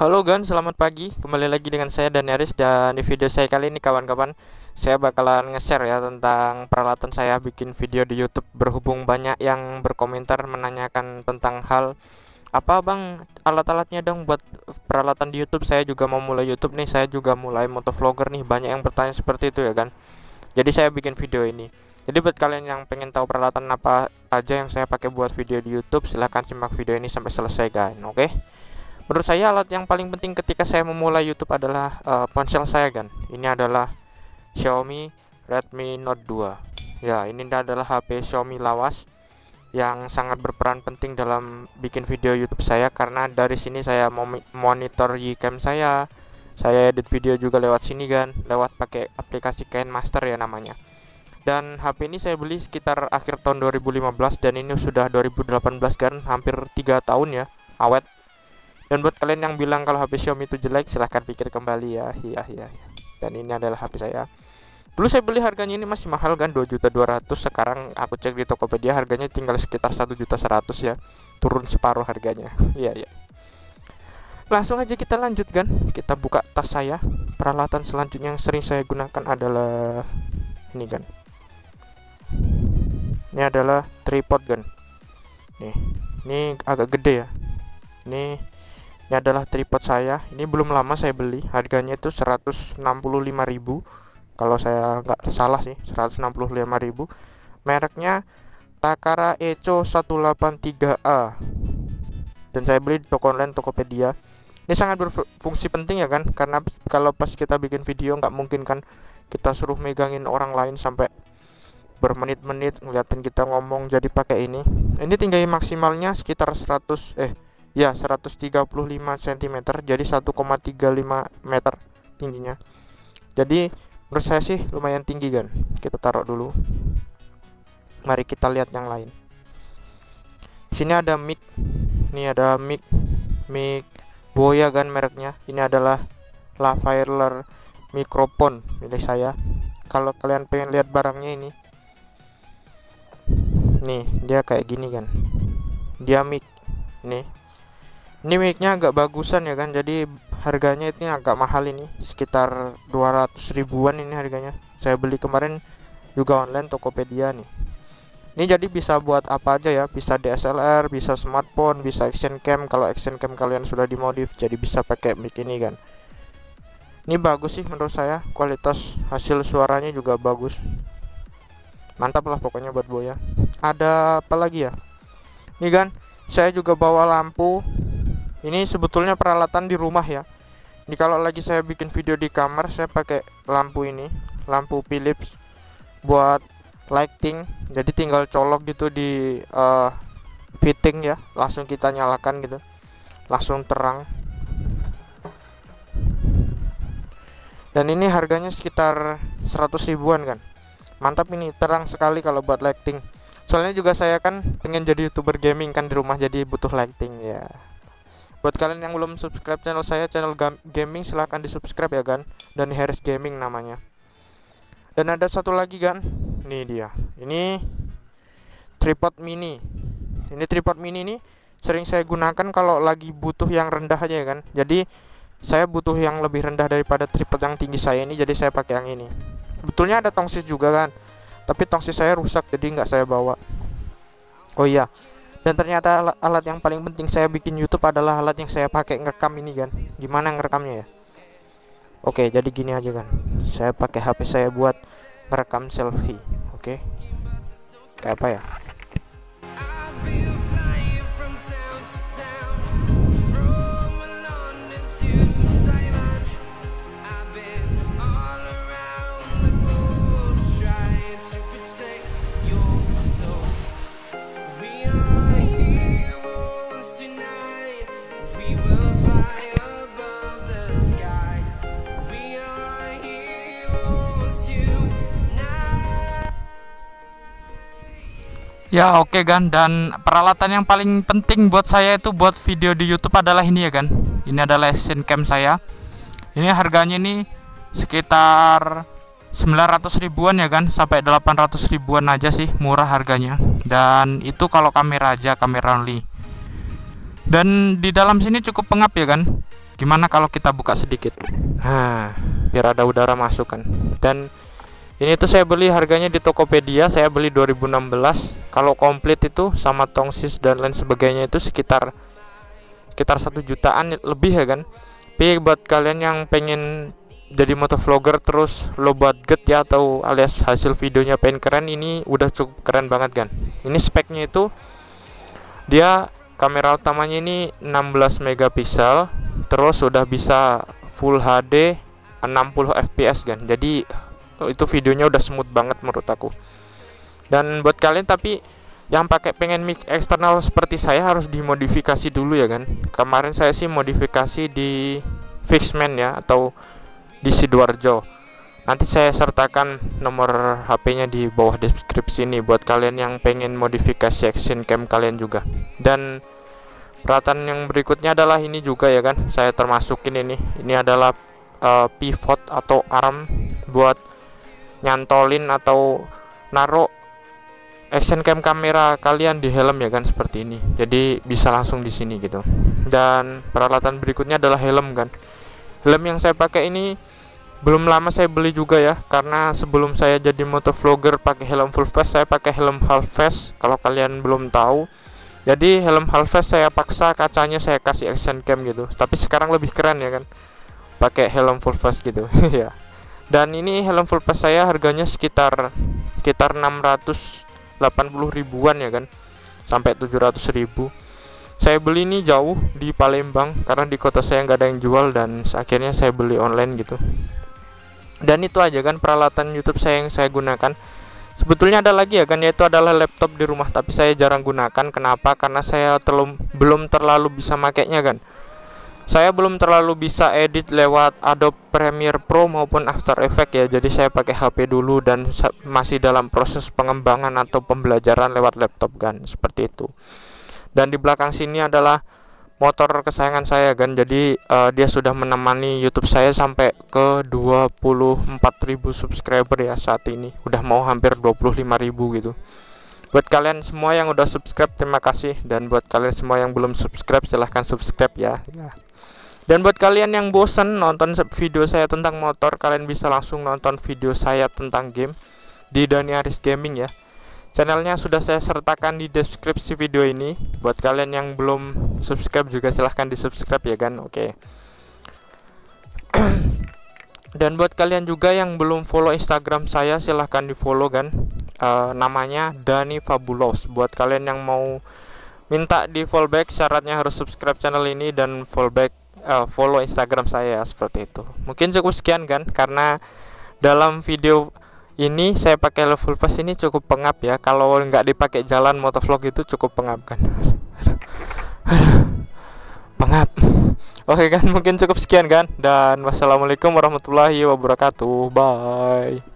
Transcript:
Halo Gan, selamat pagi. Kembali lagi dengan saya Daneris, dan di video saya kali ini kawan-kawan, saya bakalan nge-share ya tentang peralatan saya bikin video di YouTube. Berhubung banyak yang berkomentar menanyakan tentang hal apa bang alat-alatnya dong buat peralatan di YouTube. Saya juga mau mulai YouTube nih, saya juga mulai motovlogger nih. Banyak yang bertanya seperti itu ya kan. Jadi saya bikin video ini. Jadi buat kalian yang pengen tahu peralatan apa aja yang saya pakai buat video di YouTube, silahkan simak video ini sampai selesai guys. Oke? Menurut saya alat yang paling penting ketika saya memulai YouTube adalah ponsel saya kan. Ini adalah Xiaomi Redmi Note 2. Ya, ini adalah HP Xiaomi lawas yang sangat berperan penting dalam bikin video YouTube saya, karena dari sini saya mau monitor Gcam saya edit video juga lewat sini kan, lewat pakai aplikasi KineMaster ya namanya. Dan HP ini saya beli sekitar akhir tahun 2015 dan ini sudah 2018 kan, hampir 3 tahun ya, awet. Dan buat kalian yang bilang kalau HP Xiaomi itu jelek, silahkan pikir kembali ya. Iya. Dan ini adalah HP saya. Dulu saya beli harganya ini masih mahal kan, 2.200.000. Sekarang aku cek di Tokopedia harganya tinggal sekitar 1.100.000 ya. Turun separuh harganya. Iya. Langsung aja kita lanjut kan. Kita buka tas saya. Peralatan selanjutnya yang sering saya gunakan adalah ini kan. Ini adalah tripod kan. Nih, ini agak gede ya. Ini adalah tripod saya. Ini belum lama saya beli. Harganya itu 165.000. Kalau saya nggak salah sih, 165.000. Mereknya Takara Echo 183A. Dan saya beli di toko online Tokopedia. Ini sangat berfungsi penting ya kan, karena kalau pas kita bikin video nggak mungkin kan kita suruh megangin orang lain sampai bermenit-menit ngeliatin kita ngomong. Jadi pakai ini. Ini tinggi maksimalnya sekitar 135 cm, jadi 1,35 meter tingginya. Jadi menurut saya sih lumayan tinggi kan. Kita taruh dulu. Mari kita lihat yang lain. Sini ada mic. Ini ada mic Boya kan mereknya. Ini adalah lavalier microphone milik saya. Kalau kalian pengen lihat barangnya ini, nih dia kayak gini kan. Dia mic. Ini mic-nya agak bagusan ya kan, jadi harganya ini agak mahal, ini sekitar 200 ribuan ini harganya. Saya beli kemarin juga online Tokopedia nih. Ini jadi bisa buat apa aja ya, bisa DSLR, bisa smartphone, bisa action cam. Kalau action cam kalian sudah dimodif jadi bisa pakai mic ini kan. Ini bagus sih menurut saya, kualitas hasil suaranya juga bagus. Mantap lah pokoknya buat Boya. Ada apa lagi ya? Ini kan saya juga bawa lampu. Ini sebetulnya peralatan di rumah ya. Ini kalau lagi saya bikin video di kamar, saya pakai lampu ini, lampu Philips buat lighting. Jadi tinggal colok gitu di fitting ya, langsung kita nyalakan gitu, langsung terang. Dan ini harganya sekitar 100 ribuan kan. Mantap, ini terang sekali kalau buat lighting. Soalnya juga saya kan pengen jadi YouTuber gaming kan di rumah, jadi butuh lighting ya. Buat kalian yang belum subscribe channel saya, channel gaming, silahkan di subscribe ya kan. Dan Harris Gaming namanya. Dan ada satu lagi kan, ini dia. Ini tripod mini. Ini tripod mini ini sering saya gunakan kalau lagi butuh yang rendah aja ya kan. Jadi saya butuh yang lebih rendah daripada tripod yang tinggi saya ini, jadi saya pakai yang ini. Sebetulnya ada tongsis juga kan, tapi tongsis saya rusak jadi nggak saya bawa. Oh iya, dan ternyata alat yang paling penting saya bikin YouTube adalah alat yang saya pakai ngerekam ini kan. Gimana ngerekamnya ya? Oke, jadi gini aja kan. Saya pakai HP saya buat merekam selfie. Oke. Kayak apa ya? Ya oke kan, dan peralatan yang paling penting buat saya itu buat video di YouTube adalah ini ya kan. Ini adalah action cam saya. Ini harganya ini sekitar 900 ribuan ya kan, sampai 800 ribuan aja sih, murah harganya. Dan itu kalau kamera aja, kamera only. Dan di dalam sini cukup pengap ya kan. Gimana kalau kita buka sedikit? Nah, biar ada udara masuk kan. Dan ini tuh saya beli harganya di Tokopedia, saya beli 2016. Kalau komplit itu sama tongsis dan lain sebagainya itu sekitar 1 jutaan lebih ya kan. Tapi buat kalian yang pengen jadi motovlogger terus low budget ya, atau alias hasil videonya pengen keren, ini udah cukup keren banget kan. Ini speknya itu dia kamera utamanya ini 16 megapiksel, terus udah bisa full HD 60 fps kan. Jadi itu videonya udah smooth banget menurut aku. Dan buat kalian tapi yang pengen mic eksternal seperti saya, harus dimodifikasi dulu ya kan. Kemarin saya sih modifikasi di Fixman ya, atau di Sidoarjo. Nanti saya sertakan nomor HP-nya di bawah deskripsi ini buat kalian yang pengen modifikasi action cam kalian juga. Dan peralatan yang berikutnya adalah ini juga ya kan, saya termasukin ini adalah pivot atau arm buat nyantolin atau naruh action cam kamera kalian di helm ya kan, seperti ini. Jadi bisa langsung di sini gitu. Dan peralatan berikutnya adalah helm kan. Helm yang saya pakai ini belum lama saya beli juga ya, karena sebelum saya jadi motovlogger pakai helm full face, saya pakai helm half face kalau kalian belum tahu. Jadi helm half face saya paksa kacanya saya kasih action cam gitu, tapi sekarang lebih keren ya kan, pakai helm full face gitu. Ya. Dan ini helm full face saya harganya sekitar 680 ribuan ya kan, sampai 700 ribu. Saya beli ini jauh di Palembang karena di kota saya nggak ada yang jual, dan akhirnya saya beli online gitu. Dan itu aja kan peralatan YouTube saya yang saya gunakan. Sebetulnya ada lagi ya kan, yaitu adalah laptop di rumah, tapi saya jarang gunakan. Kenapa? Karena saya belum terlalu bisa makainya kan. Saya belum terlalu bisa edit lewat Adobe Premiere Pro maupun After Effects ya. Jadi saya pakai HP dulu dan masih dalam proses pengembangan atau pembelajaran lewat laptop kan, seperti itu. Dan di belakang sini adalah motor kesayangan saya kan. Jadi dia sudah menemani YouTube saya sampai ke 24.000 subscriber ya saat ini. Udah mau hampir 25.000 gitu. Buat kalian semua yang udah subscribe, terima kasih. Dan buat kalian semua yang belum subscribe, silahkan subscribe ya. Dan buat kalian yang bosan nonton video saya tentang motor, kalian bisa langsung nonton video saya tentang game di Dani Aris Gaming ya. Channelnya sudah saya sertakan di deskripsi video ini. Buat kalian yang belum subscribe juga silahkan di subscribe ya kan. Oke. Dan buat kalian juga yang belum follow Instagram saya, silahkan di follow kan. Namanya Dani Fabulous. Buat kalian yang mau minta di follow back, syaratnya harus subscribe channel ini dan follow Instagram saya seperti itu. Mungkin cukup sekian kan, karena dalam video ini saya pakai level pass ini cukup pengap ya. Kalau nggak dipakai jalan motovlog itu cukup pengap kan. Pengap. Oke kan, mungkin cukup sekian kan. Dan wassalamualaikum warahmatullahi wabarakatuh. Bye.